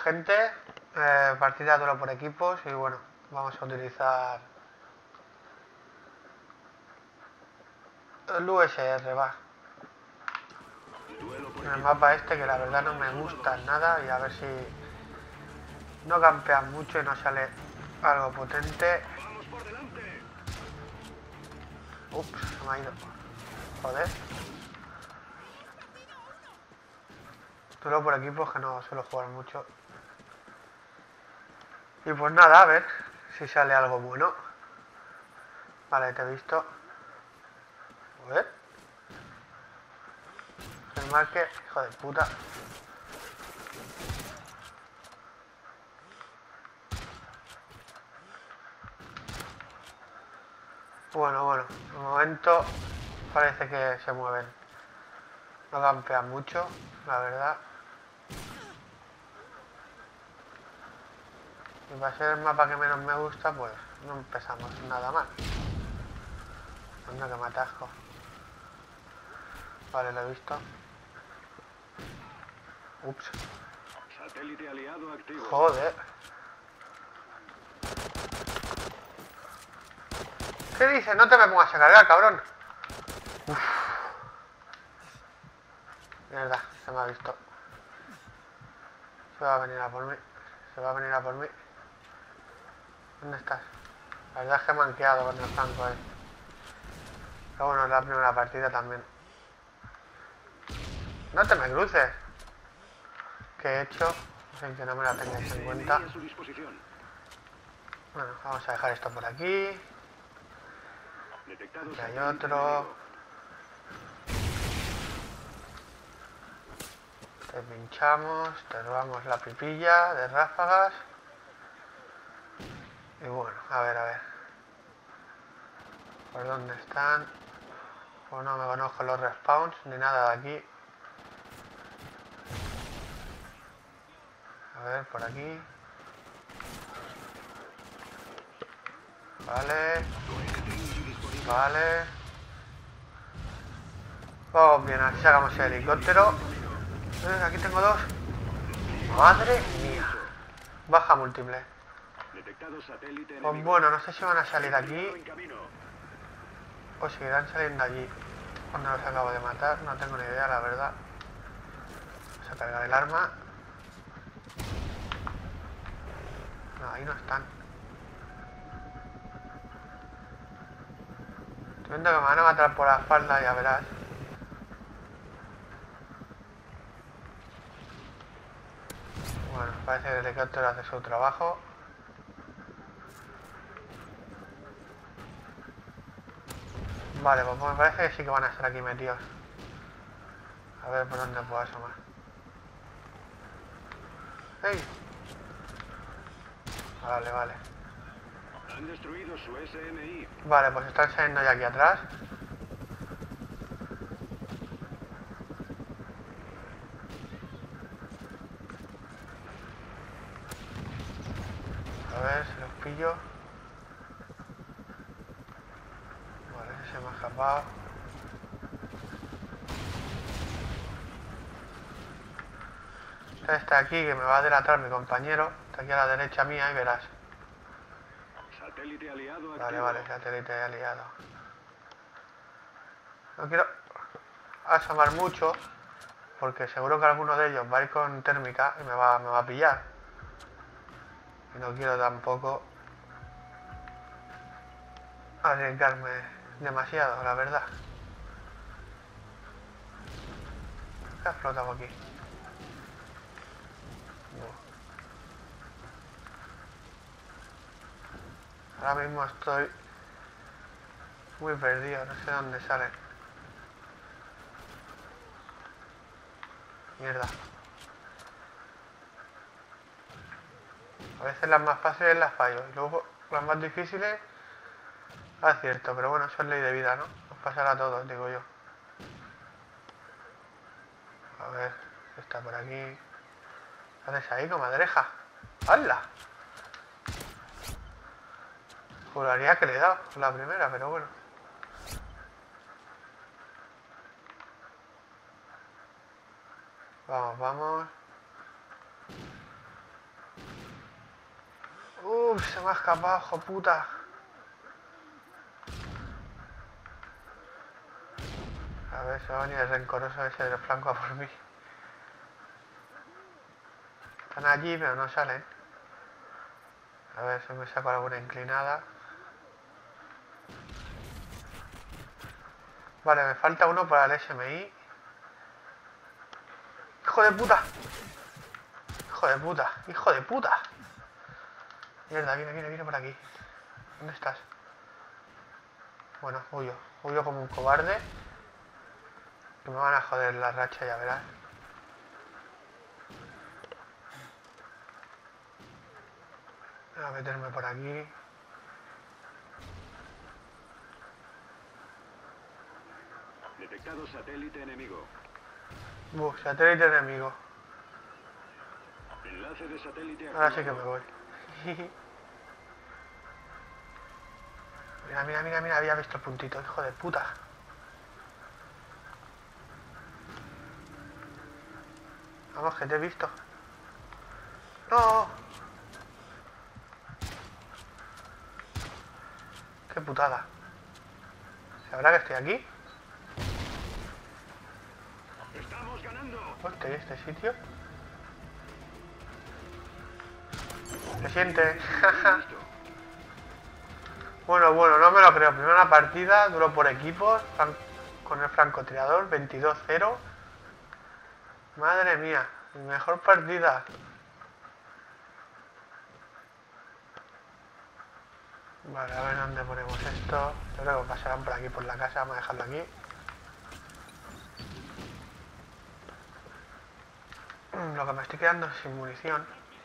gente, partida duelo por equipos y bueno, vamos a utilizar el USR, va. En el mapa este que la verdad no me gusta nada y a ver si no campean mucho y no sale algo potente. Ups, se me ha ido. Joder. Duelo por equipos que no suelo jugar mucho. Y pues nada, a ver si sale algo bueno. Vale, te he visto. A ver. El marque, hijo de puta. Bueno, de momento parece que se mueven. No campean mucho, la verdad. Y para ser el mapa que menos me gusta, pues no empezamos nada mal. Anda que me atasco. Vale, lo he visto. Ups. Satélite aliado activo. Joder. ¿Qué dices? No te me pongas a cargar, cabrón. Uf. Mierda, se me ha visto. Se va a venir a por mí. Se va a venir a por mí. ¿Dónde estás? La verdad es que me han quedado con el flanco ahí. Pero bueno, es la primera partida también. No te me cruces. ¿Qué he hecho? Sin que no me la tengáis en cuenta. Bueno, vamos a dejar esto por aquí. Aquí hay otro. Te pinchamos, te robamos la pipilla de ráfagas. Y bueno, a ver. ¿Por dónde están? Pues no me conozco los respawns ni nada de aquí. A ver, por aquí. Vale. Vamos bien, así sacamos el helicóptero. Aquí tengo dos. Madre mía. Baja múltiple. Pues bueno, no sé si van a salir aquí o seguirán saliendo allí cuando los acabo de matar. No tengo ni idea, la verdad. Vamos a cargar el arma. No, ahí no están. Estoy viendo que me van a matar por la espalda, ya verás. Bueno, parece que el helicóptero hace su trabajo. Vale, pues me parece que sí que van a estar aquí metidos. A ver por dónde puedo asomar. ¡Ey! Vale. Han destruido su SMI. Vale, pues están saliendo ya aquí atrás. A ver si los pillo. Vale, ese se me ha escapado. Está aquí que me va a delatar mi compañero. Está aquí a la derecha mía y verás. Satélite aliado Vale, activo. satélite aliado. No quiero asomar mucho porque seguro que alguno de ellos va a ir con térmica y me va a pillar. Y no quiero tampoco arriesgarme demasiado, la verdad. ¿Qué ha explotado aquí? Ahora mismo estoy muy perdido, no sé dónde salen. Mierda. A veces las más fáciles las fallo y luego las más difíciles acierto, pero bueno, eso es ley de vida, ¿no? Nos pasará a todos, digo yo. A ver, está por aquí. ¿Qué haces ahí, comadreja? ¡Hala! Juraría que le he dado la primera, pero bueno. Vamos. Se me ha escapado, hijo puta. A ver, se va a venir el rencoroso ese del flanco a por mí. Están allí, pero no salen. A ver si me saco alguna inclinada. Vale, me falta uno para el SMI. ¡Hijo de puta! ¡Hijo de puta! ¡Hijo de puta! Mierda, viene por aquí. ¿Dónde estás? Bueno, huyo. Huyo como un cobarde. Que me van a joder la racha, ya verás. Voy a meterme por aquí. Detectado satélite enemigo. Satélite enemigo. Enlace de satélite activado. Ahora sí que me voy. Mira, había visto el puntito, hijo de puta. Vamos, que te he visto. ¡No! ¡Qué putada! ¿Sabrá que estoy aquí? Estamos ganando. Hostia, ¿y este sitio? Se siente. Bueno, no me lo creo. Primera partida, duro por equipos, con el francotirador, 22-0. Madre mía, mi mejor partida. Vale, a ver dónde ponemos esto. Yo creo que pasarán por aquí, por la casa. Vamos a dejarlo aquí. Lo que me estoy quedando es sin munición.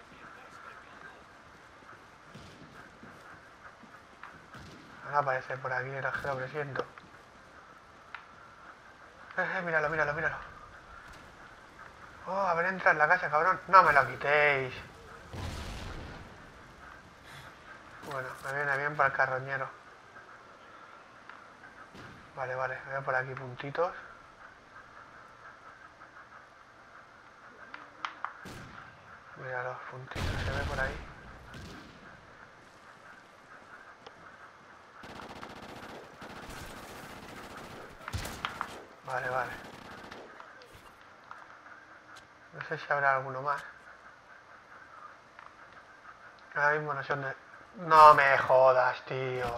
Ahora aparece por aquí el agujero que siento. Míralo. Oh, a ver, entra en la casa, cabrón. No me lo quitéis. Bueno, me viene bien para el carroñero. Vale, veo por aquí puntitos. Mira los puntitos, se ve por ahí. Vale. No sé si habrá alguno más. Ahora mismo no sé dónde... No me jodas, tío.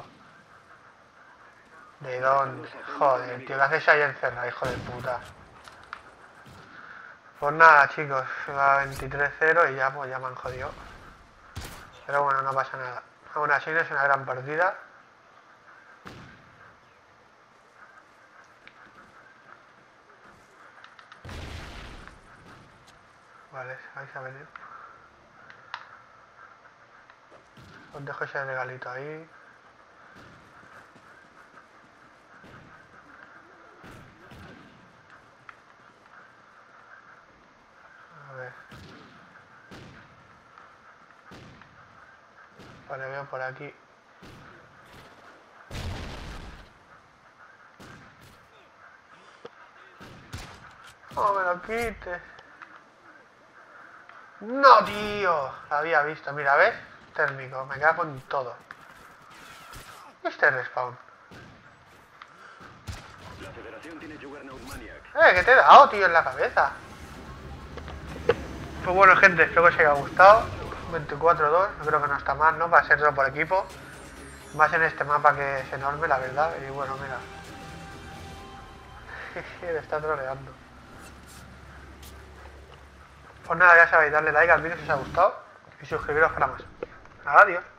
¿De dónde? Joder, tío, ¿qué haces ahí encerrado, hijo de puta? Pues nada, chicos, va 23-0 y ya, pues ya me han jodido. Pero bueno, no pasa nada. Aún así no es una gran partida. Vale, vais a venir. Os dejo ese regalito ahí. A ver. Vale, veo por aquí. ¡No me lo quites! ¡No, tío! Lo había visto. Mira, ¿ves? Térmico. Me cago en todo. Este respawn. La Federación tiene Juggernaut Maniac. Que te he dado, tío, en la cabeza. Pues bueno, gente, espero que os haya gustado. 24-2, yo creo que no está mal, ¿no? Para ser solo por equipo. Más en este mapa que es enorme, la verdad. Y bueno, mira. Le está troleando. Pues nada, ya sabéis, darle like al vídeo si os ha gustado y suscribiros para más. Nada, adiós.